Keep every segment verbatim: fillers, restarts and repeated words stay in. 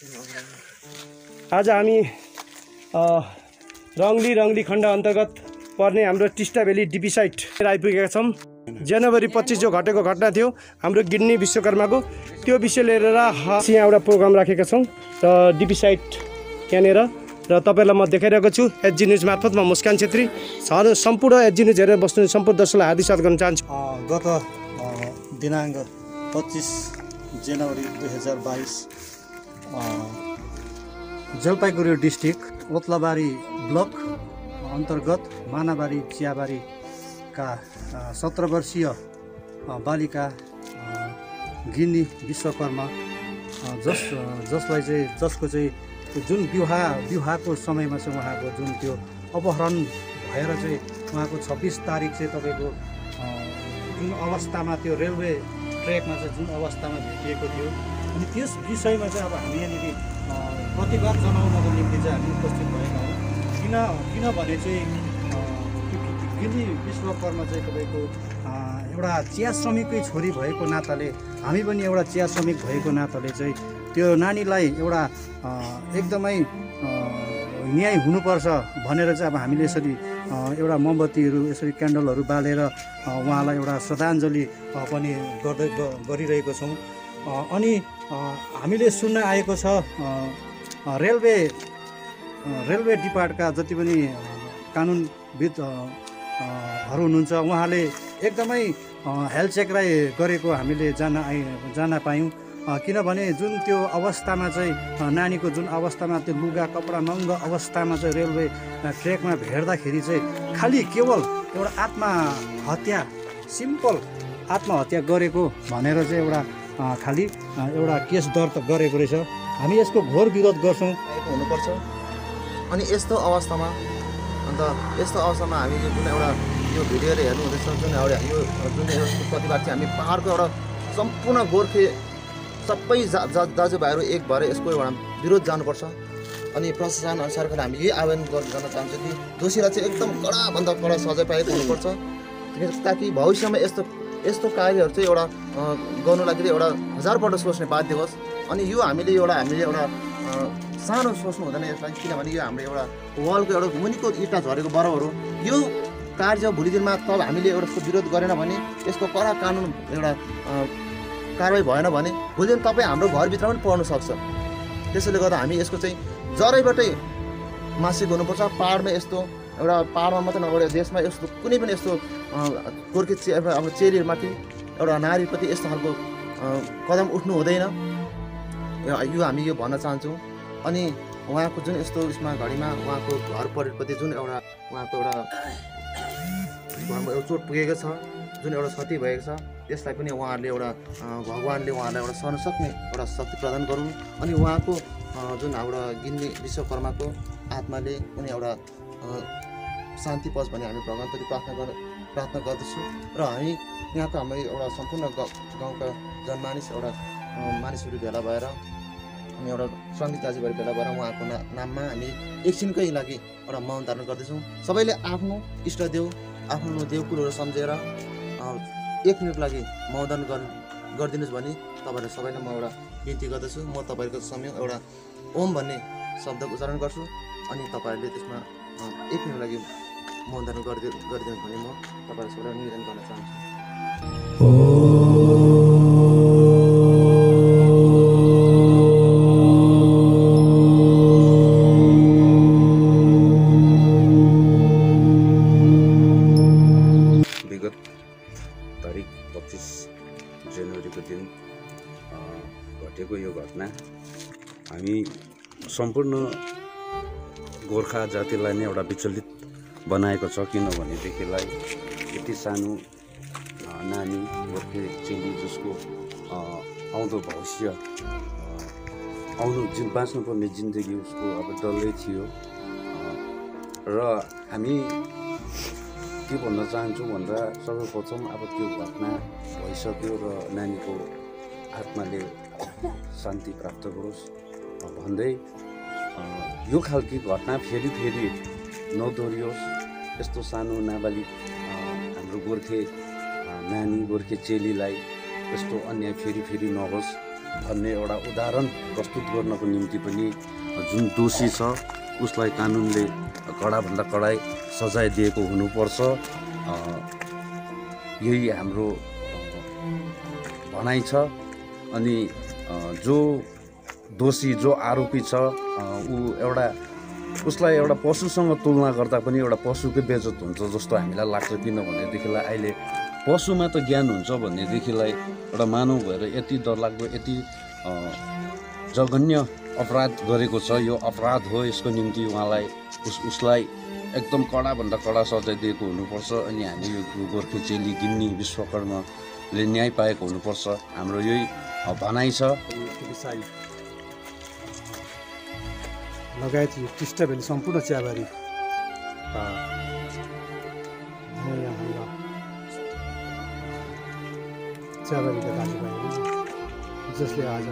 आज हामी रङ्गली रङ्गली खण्ड अन्तर्गत पर्ने हाम्रो टिस्टा भ्याली डिपी साइट आइपुगेका छौँ। जनवरी पच्चिस जो घटेको घटना थियो हाम्रो गिन्नी विश्वकर्माको, त्यो विषय लिएर यहाँ एउटा प्रोग्राम राखेका छौँ र डिपी साइट यहाँनिर र तपाईँलाई म देखाइरहेको छु एचजी न्युज मार्फत। म मुस्कान छेत्री सम्पूर्ण एचजी न्युज हेरेर बस्नु सम्पूर्ण दर्शकलाई हार्दिक स्वागत गर्न चाहन्छु। गत दिनाङ्क पच्चिस जनवरी दुई हजार बाइस जलपाइगुडी डिस्ट्रिक्ट ओत्लाबारी ब्लक अन्तर्गत मानाबारी चियाबारीका सत्र वर्षीय बालिका गिन्नी विश्वकर्मा जस जसलाई चाहिँ जसको चाहिँ जुन विवाह विवाहको समयमा चाहिँ उहाँको जुन त्यो अपहरण भएर चाहिँ उहाँको छब्बिस तारिक चाहिँ तपाईँको जुन अवस्थामा त्यो रेलवे ट्र्याकमा चाहिँ जुन अवस्थामा भेटिएको थियो, अनि त्यस विषयमा चाहिँ अब हामी यहाँनिर प्रतिवाद जनाउनको निम्ति चाहिँ हामी उपस्थित भएका हौँ। किन किनभने चाहिँ गिन्नी विश्वकर्मा चाहिँ तपाईँको एउटा चिया श्रमिककै छोरी भएको नाताले, हामी पनि एउटा चिया श्रमिक भएको नाताले चाहिँ त्यो नानीलाई एउटा एकदमै न्याय हुनुपर्छ भनेर चाहिँ अब हामीले यसरी एउटा मोमबत्तीहरू यसरी क्यान्डलहरू बालेर उहाँलाई एउटा श्रद्धाञ्जली पनि गर्दै गरिरहेको छौँ। अनि हामीले सुन्न आएको छ रेलवे रेलवे डिपार्टका जति पनि कानुनविदहरू हुनुहुन्छ उहाँले एकदमै हेलचेक्राइ गरेको हामीले जान आइ जान पायौँ। किनभने जुन त्यो अवस्थामा चाहिँ नानीको जुन अवस्थामा त्यो लुगा कपडा नङ्ग अवस्थामा चाहिँ रेलवे ट्र्याकमा भेट्दाखेरि चाहिँ खालि केवल एउटा आत्महत्या सिम्पल आत्महत्या गरेको भनेर चाहिँ एउटा खालि एउटा केस दर्ता गरेको रहेछ। हामी यसको घोर विरोध गर्छौँ हुनुपर्छ। अनि यस्तो अवस्थामा अन्त यस्तो अवस्थामा हामी जुन एउटा यो भिडियोले हेर्नु हुँदैछ, जुन एउटा यो जुन यसको प्रतिवाद चाहिँ हामी पाहाडको एउटा सम्पूर्ण गोर्खे सबै जा दाजुभाइहरू एक भएर यसको एउटा विरोध जानुपर्छ। अनि प्रशासन सरकारले हामी यही आवेदन गर्न चाहन्छौँ कि दोषीलाई चाहिँ एकदम कडाभन्दा कडा सजाय पाएको हुनुपर्छ, ताकि भविष्यमा यस्तो यस्तो कार्यहरू चाहिँ एउटा गर्नु लागि एउटा हजारपल्ट सोच्ने बाध्य होस्। अनि यो हामीले एउटा हामीले एउटा सानो सोच्नु हुँदैन यसलाई, किनभने यो हाम्रो एउटा वालको एउटा मुनिको इँटा झरेको बराबर हो। यो कार्य भोलि दिनमा तब हामीले एउटा यसको विरोध गरेन भने, यसको कडा कानुन एउटा कारवाही भएन भने भोलि दिन तपाईँ हाम्रो घरभित्र पनि पर्न सक्छ। त्यसैले गर्दा हामी यसको चाहिँ जरैबाटै मासिक हुनुपर्छ। पाहाडमा यस्तो एउटा पाहाडमा मात्रै नभएर देशमा यस्तो कुनै पनि यस्तो गोर्खे चे अब चेलीहरूमाथि एउटा नारीप्रति यस्तो खालको कदम उठ्नु हुँदैन, यो हामी यो भन्न चाहन्छौँ। अनि उहाँको जुन यस्तो उसमा घडीमा उहाँको घर परिवारप्रति जुन एउटा उहाँको एउटा घरमा एउटा चोट पुगेको छ, जुन एउटा क्षति भएको छ, त्यसलाई पनि उहाँहरूले एउटा भगवान्ले उहाँलाई एउटा सहन सक्ने एउटा शक्ति प्रदान गरून्। अनि उहाँको जुन हाम्रो गिन्नी विश्वकर्माको आत्माले पनि एउटा शान्ति पस् भन्ने हामी भगवान्प्रति प्रार्थना गर प्रार्थना गर्दछु। र हामी यहाँको हाम्रो एउटा सम्पूर्ण गाउँका जनमानिस एउटा मानिसहरू भेला भएर हामी एउटा श्रमिक दाजुभाइ भेला भएर उहाँको ना नाममा हामी एकछिनकै लागि एउटा मौन धारण गर्दैछौँ। सबैले आफ्नो इष्टदेव आफ्नो देवकुलहरू सम्झेर एक मिनट लागि मौदान गर गरिदिनुहोस् भने तपाईँहरू सबैलाई म एउटा बिन्ती गर्दछु। म तपाईँहरूको समय एउटा ओम भन्ने शब्दको उच्चारण गर्छु, अनि तपाईँहरूले त्यसमा एक मिनट लागि मौदान गरिदिनु गरिदिनुहोस् भने म तपाईँहरू सबैलाई निवेदन गर्न चाहन्छु। पच्चिस जनवरीको दिन घटेको यो घटना हामी सम्पूर्ण गोर्खा जातिलाई नै एउटा विचलित बनाएको छ। किनभनेदेखिलाई यति सानो नानी गोर्खे चेली जसको आउँदो भविष्य आउनु जिन बाँच्नुपर्ने जिन्दगी उसको अब डल्लै थियो। र हामी के भन्न चाहन्छु भन्दा सर्वप्रथम अब त्यो घटना भइसक्यो र नानीको आत्माले शान्ति प्राप्त गरोस् भन्दै यो खालको घटना फेरि फेरि नदोहोरियोस्। यस्तो सानो नाबालिग हाम्रो गोर्खे नानी गोर्खे चेलीलाई यस्तो अन्याय फेरि फेरि नहोस् भन्ने एउटा उदाहरण प्रस्तुत गर्नको निम्ति पनि जुन दोषी छ उसलाई कानुनले कडाभन्दा कडाई सजाय दिएको हुनुपर्छ। यही हाम्रो भनाइ छ। अनि जो दोषी जो आरोपी छ ऊ एउटा उसलाई एउटा पशुसँग तुलना गर्दा पनि एउटा पशुकै बेइज्जत हुन्छ जस्तो हामीलाई लाग्छ। किनभनेदेखिलाई अहिले पशुमा त ज्ञान हुन्छ भनेदेखिलाई एउटा मानव भएर यति डरलाग्दो यति जघन्य अपराध गरेको छ, यो अपराध हो, यसको निम्ति उहाँलाई उस उसलाई एकदम कडाभन्दा कडा सजाय दिएको हुनुपर्छ। अनि हामी यो गोर्खे चेली गिन्नी विश्वकर्माले न्याय पाएको हुनुपर्छ, हाम्रो यही भनाइ छ। लगायत यो टिस्टा भेली सम्पूर्ण चियाबारी हाम्रा चियाबारीका दाजुभाइहरू जसले आज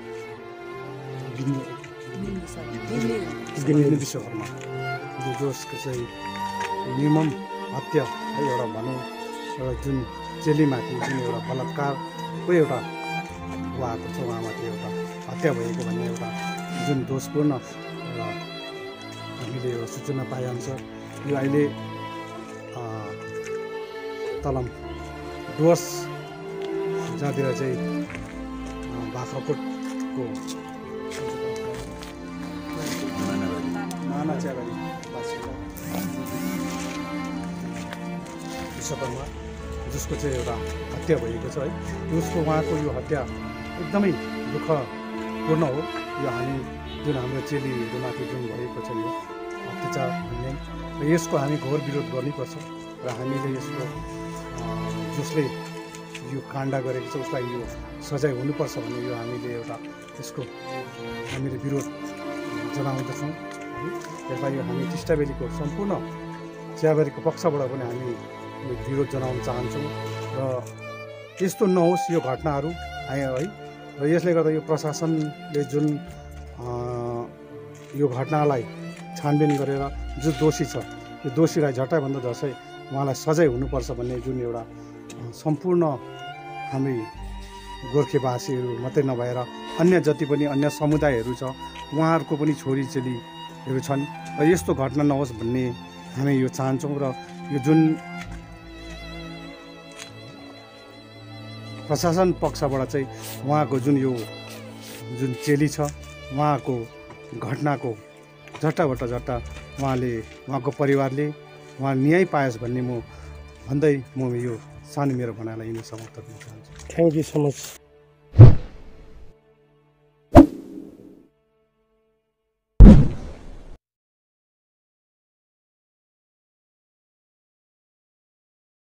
गिन्नी विश्वकर्मा जो जसको चाहिँ निर्मम हत्या है एउटा भनौँ एउटा जुन चेलीमाथि जुन एउटा बलात्कारको एउटा उहाँको छ, उहाँमाथि एउटा हत्या भएको भन्ने एउटा जुन दोषपूर्ण एउटा हामीले यो सूचना पाइहाल्छ। यो अहिले तलम डुवर्स जहाँतिर चाहिँ बाख्राकोटको माना चियाबारी विश्वकर्मा जसको चाहिँ एउटा हत्या भएको छ है, उसको उहाँको यो हत्या एकदमै दुःखपूर्ण हो। यो हामी जुन हाम्रो चेलीहरूमाथि जुन भएको छ यो अत्याचार भन्ने र यसको हामी घोर विरोध गर्नुपर्छ र हामीले यसको जसले यो काण्ड गरेको छ उसलाई यो सजाय हुनुपर्छ भन्ने यो हामीले एउटा यसको हामीले विरोध जनाउँदछौँ है। यसलाई यो हामी टिस्टाबेलीको सम्पूर्ण चियाबारीको पक्षबाट पनि हामी यो विरोध जनाउन चाहन्छौँ र यस्तो नहोस् यो घटनाहरू आयो है। र यसले गर्दा यो प्रशासनले जुन यो घटनालाई छानबिन गरेर जो दोषी छ यो दोषीलाई झट्टैभन्दा झट्टै उहाँलाई सजाय हुनुपर्छ भन्ने जुन एउटा सम्पूर्ण हामी गोर्खेवासीहरू मात्रै नभएर अन्य जति पनि अन्य समुदायहरू छ उहाँहरूको पनि छोरी चेलीहरू छन् र यस्तो घटना नहोस् भन्ने हामी यो चाहन्छौँ। र यो जुन प्रशासन पक्षबाट चाहिँ उहाँको जुन यो जुन चेली छ उहाँको घटनाको झट्टाबाट झट्टा उहाँले उहाँको परिवारले उहाँ न्याय पायोस् भन्ने म भन्दै म यो सानो मेरो भनाइलाई यिनी समाप्त गर्न चाहन्छु। Thank you so much.